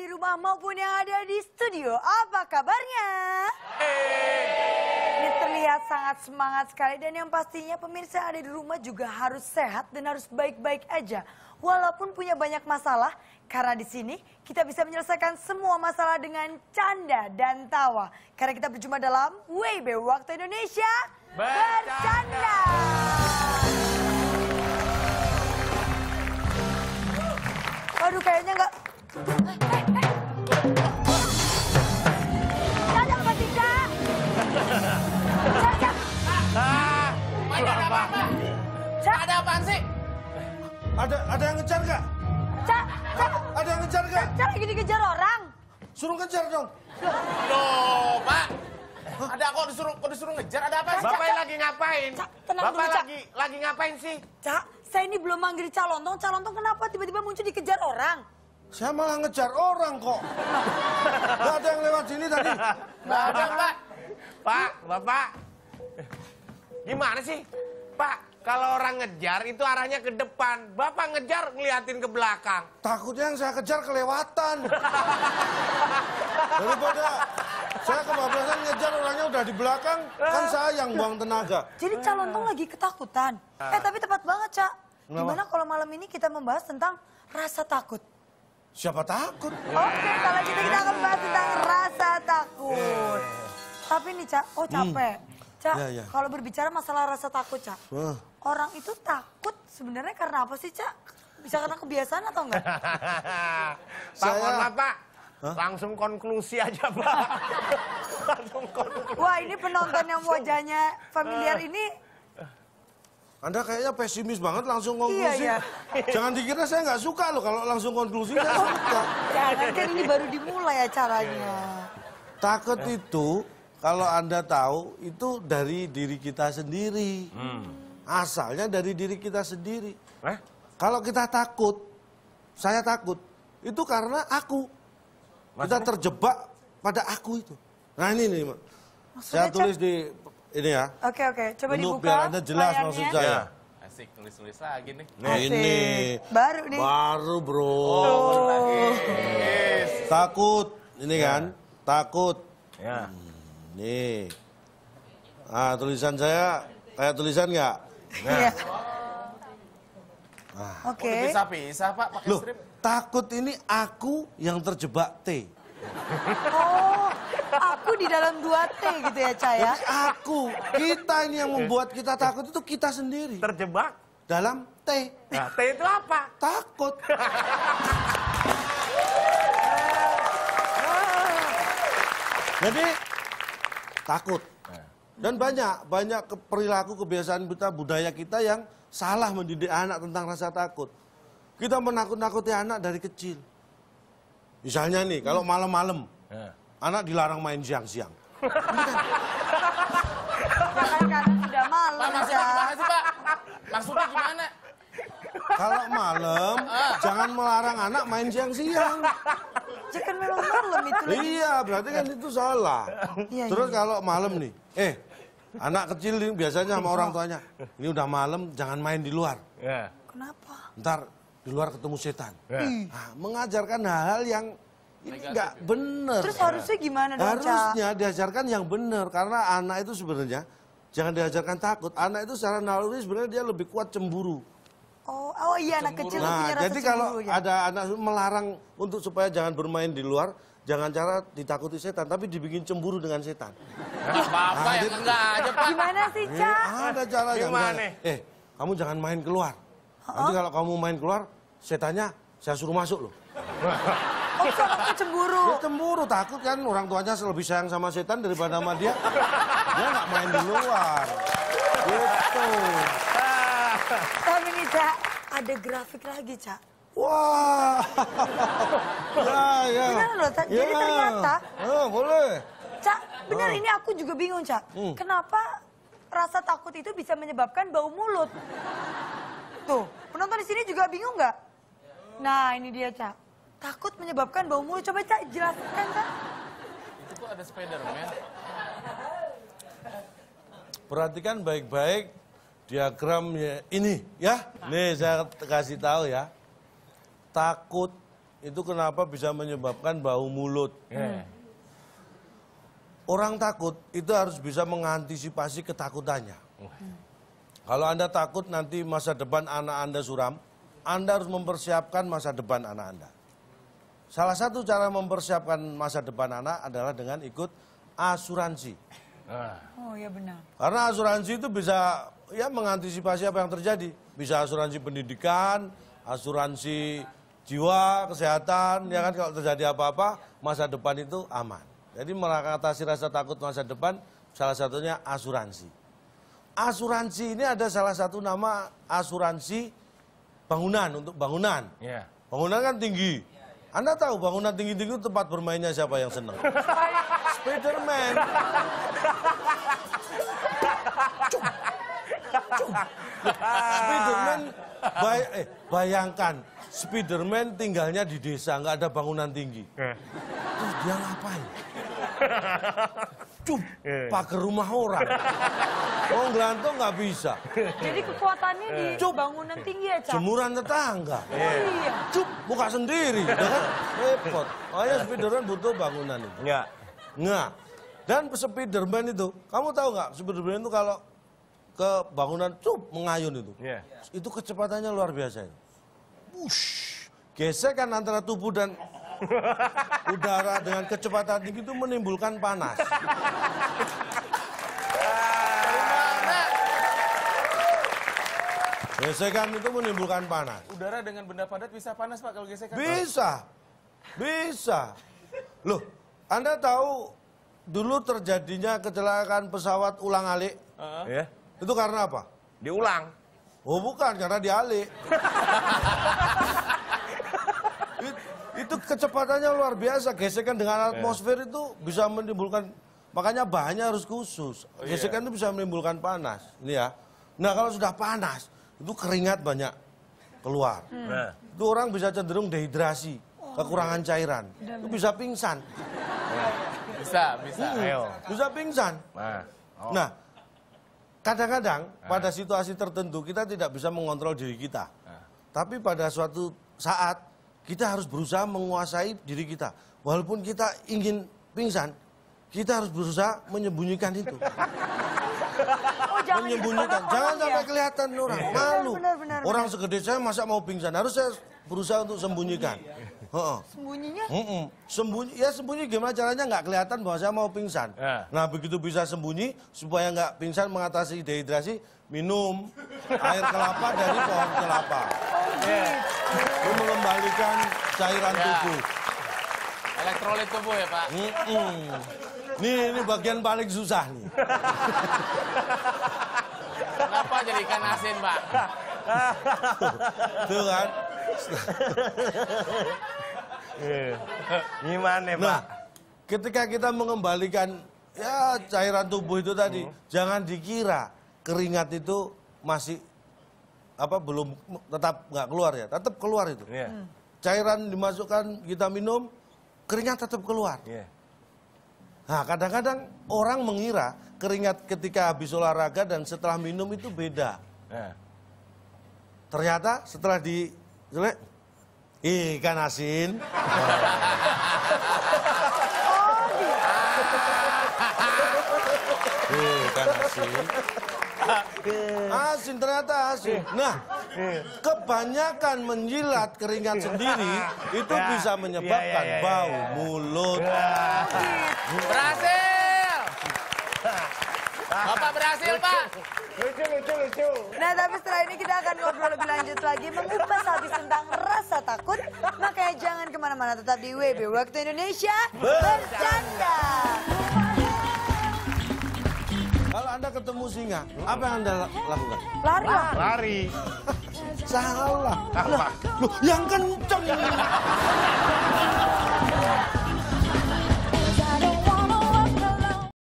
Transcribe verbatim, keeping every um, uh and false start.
di rumah maupun yang ada di studio, apa kabarnya? Ini terlihat sangat semangat sekali dan yang pastinya pemirsa yang ada di rumah juga harus sehat dan harus baik-baik aja. Walaupun punya banyak masalah, karena di sini kita bisa menyelesaikan semua masalah dengan canda dan tawa. Karena kita berjumpa dalam W B Waktu Indonesia Bercanda. Aduh, kayaknya nggak. Eh, eh, eh. Ada apa sih, Cak? Cak, Cak. Ah, ada apa? Cak. Ada apaan sih? Ada ada yang ngejar nggak? Cak, Cak. Ada yang ngejar nggak? Cak lagi dikejar orang. Suruh ngejar dong. Loh, Pak. Ada kok disuruh kok disuruh ngejar, ada apa? Cak, Bapak Cak. lagi ngapain? Cak, tenang Bapak dulu, Cak. lagi lagi ngapain sih? Cak, saya ini belum manggil Calontong. Calontong kenapa tiba-tiba muncul dikejar orang? Saya malah ngejar orang kok. Gak ada yang lewat sini tadi. Nggak ada, Pak. Pak, Bapak. Gimana sih? Pak, kalau orang ngejar itu arahnya ke depan. Bapak ngejar ngeliatin ke belakang. Takutnya yang saya kejar kelewatan. Daripada saya kebablasan ngejar orangnya udah di belakang, kan sayang buang tenaga. Jadi Calontong lagi ketakutan. Eh, tapi tepat banget, Cak. Kenapa? Gimana kalau malam ini kita membahas tentang rasa takut? Siapa takut? Oke, kalau gitu kita akan bahas tentang rasa takut. Tapi nih, Cak, oh capek. Cak, Ya, ya. kalau berbicara masalah rasa takut, Cak. Wah. Orang itu takut sebenarnya karena apa sih, Cak? Bisa karena kebiasaan atau enggak? Pak, Saya- mohon maaf, Pak. Langsung konklusi aja, Pak. Langsung konklusi. Wah, ini penonton yang wajahnya familiar ini. Anda kayaknya pesimis banget langsung konklusi. Iya, Jangan dikira saya nggak suka loh kalau langsung konklusi, saya suka. Jangan, kan ini baru dimulai acaranya. Takut itu kalau Anda tahu itu dari diri kita sendiri. Asalnya dari diri kita sendiri. Eh? Kalau kita takut, saya takut, itu karena aku. Kita terjebak pada aku itu. Nah ini nih, Mak. Saya Maksudnya, tulis Cak? di ini ya. Oke, oke. Coba Untuk dibuka biar Anda jelas layarnya. maksud saya. Asik, tulis-tulis lagi nih. Nah, Asik. ini. Baru nih. Baru bro. Yes. Takut, ini kan, takut. Ya. Nih. Ah, tulisan saya kayak tulisan nggak? Iya. Oh, Oke. dipisah-pisah, Pak, pakai Loh, strip. takut ini aku yang terjebak T. Oh, aku di dalam dua T gitu ya, Cak ya? Jadi aku, kita ini yang membuat kita takut itu kita sendiri. Terjebak. Dalam T. Nah, T itu apa? Takut. Jadi takut. Dan banyak, banyak ke- perilaku kebiasaan kita, budaya kita yang salah mendidik anak tentang rasa takut. Kita menakut-nakuti anak dari kecil. Misalnya nih, kalau malam-malam, anak dilarang main siang-siang. Jangan karena sudah malam, Pak, maksudnya Cak. gimana sih, Pak? Maksudnya gimana? Kalau malam, jangan melarang anak main siang-siang. Cak, kan memang malam itu lagi. Iya, berarti kan itu salah. Iya, Terus iya. kalau malam nih, eh anak kecil ini biasanya sama orang tuanya, ini udah malam jangan main di luar. Ya. Kenapa? Ntar di luar ketemu setan. Ya. Nah, mengajarkan hal-hal yang ini nggak bener. Terus harusnya gimana dong, Cak? Harusnya diajarkan yang benar karena anak itu sebenarnya jangan diajarkan takut. Anak itu secara naluri sebenarnya dia lebih kuat cemburu. Oh, oh iya, anak kecil punya Nah, rasa jadi kalau cemburu, ya? ada anak melarang untuk supaya jangan bermain di luar, jangan cara ditakuti setan, tapi dibikin cemburu dengan setan. Nggak apa-apa, ya enggak aja, Pak. Gimana sih, Eh, Cak? ada caranya. Gimana? misalnya, Eh, kamu jangan main keluar. Nanti kalau kamu main keluar, setannya saya suruh masuk loh. Oh, soalnya cemburu. Dia cemburu, takut kan orang tuanya lebih sayang sama setan daripada sama dia. Dia nggak main di luar. Gitu. Tapi nih, Cak, ada grafik lagi, Cak. Wah. Ya, ya. Benar loh, Cak. Jadi Ya. ternyata- Oh, boleh. Cak, benar ini aku juga bingung, Cak. Hmm. Kenapa rasa takut itu bisa menyebabkan bau mulut? Tuh, penonton di sini juga bingung nggak? Nah, ini dia, Cak. Takut menyebabkan bau mulut. Coba, Cak, jelaskan, Cak. Itu kok ada Spiderman? Perhatikan baik-baik diagramnya ini ya. Nih saya kasih tahu ya. Takut itu kenapa bisa menyebabkan bau mulut. Yeah. Orang takut itu harus bisa mengantisipasi ketakutannya. Hmm. Kalau Anda takut nanti masa depan anak Anda suram, Anda harus mempersiapkan masa depan anak Anda. Salah satu cara mempersiapkan masa depan anak adalah dengan ikut asuransi. Oh ya benar. Karena asuransi itu bisa ya mengantisipasi apa yang terjadi. Bisa asuransi pendidikan, asuransi jiwa, kesehatan, ya kan kalau terjadi apa-apa masa depan itu aman. Jadi mengatasi rasa takut masa depan salah satunya asuransi. Asuransi ini ada salah satu nama asuransi bangunan untuk bangunan. Yeah. Bangunan kan tinggi. Anda tahu bangunan tinggi-tinggi itu tempat bermainnya siapa yang senang? Spiderman. Spiderman, bay eh, bayangkan Spiderman tinggalnya di desa, nggak ada bangunan tinggi. Terus dia ngapain? Cup, pagar rumah orang. Oh, gelantung nggak bisa. Jadi kekuatannya di Cuk. bangunan tinggi ya, Cak? Jemuran tetangga. Oh iya. Cup, buka sendiri. Ya kan? Repot. Makanya Spiderman butuh bangunan itu. Enggak. Nggak. Dan Spiderman itu, kamu tahu nggak? Spiderman itu kalau ke bangunan cup mengayun itu. Yeah. Itu kecepatannya luar biasa. Wush. Gesekan antara tubuh dan udara dengan kecepatan tinggi itu menimbulkan panas. Gesekan itu menimbulkan panas. Udara dengan benda padat bisa panas, Pak, kalau gesekan? Bisa. Bisa. Loh, Anda tahu dulu terjadinya kecelakaan pesawat ulang-alik? Uh-huh. Yeah. Itu karena apa? Diulang. Oh bukan, karena dialik. It, itu kecepatannya luar biasa. Gesekan dengan atmosfer itu bisa menimbulkan, makanya bahannya harus khusus. Gesekan itu bisa menimbulkan panas. Ini ya. Nah kalau sudah panas, itu keringat banyak keluar. Nah. Itu orang bisa cenderung dehidrasi, kekurangan cairan. Itu bisa pingsan. Bisa, bisa. Hmm, Ayo. bisa pingsan. Nah. Oh. Nah, kadang-kadang pada situasi tertentu kita tidak bisa mengontrol diri kita. Tapi pada suatu saat kita harus berusaha menguasai diri kita. Walaupun kita ingin pingsan, kita harus berusaha menyembunyikan itu. Oh, jangan Menyembunyikan, jangan sampai kelihatan orang, malu. benar, benar, Orang segede saya masa mau pingsan, harus saya berusaha untuk sembunyikan. Heeh. Sembunyinya? Mm-mm. Sembunyi, ya sembunyi gimana caranya nggak kelihatan bahwa saya mau pingsan. Ya. Nah begitu bisa sembunyi supaya nggak pingsan mengatasi dehidrasi, minum air kelapa dari pohon kelapa. Itu mengembalikan cairan Ya. tubuh. Elektrolit tubuh ya, Pak? Mm-mm. Nih ini bagian paling susah nih. Kenapa jadi ikan asin, Pak? Tuh kan. Gimana, Pak? Nah, ketika kita mengembalikan ya cairan tubuh itu tadi, jangan dikira keringat itu masih apa belum tetap nggak keluar ya, tetap keluar itu. Iya. Cairan dimasukkan kita minum, keringat tetap keluar. Iya. Nah, kadang-kadang orang mengira keringat ketika habis olahraga dan setelah minum itu beda. Nah. Ternyata setelah di jelek, ikan asin. Ikan asin. Asin ternyata asin. Nah, kebanyakan menjilat keringat sendiri itu Ya. bisa menyebabkan Ya, ya, ya, ya, bau ya. mulut. Berhasil! Bapak berhasil, Pak! Lucu, lucu, lucu. Nah, tapi setelah ini kita akan ngobrol lebih lanjut lagi mengupas habis tentang rasa takut. Makanya jangan kemana-mana, tetap di W B Waktu Indonesia Bercanda. Kalau Anda ketemu singa, apa yang Anda la- lakukan? Lari lah. Lari. Salah. Apa? Loh, yang kenceng.